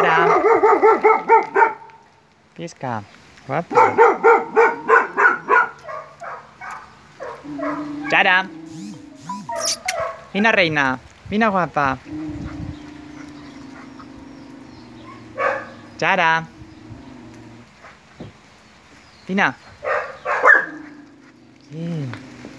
Yara. Pieska. Guapa. Yara. Vina, reina. Vina, guapa. Yara. Vina. Sí.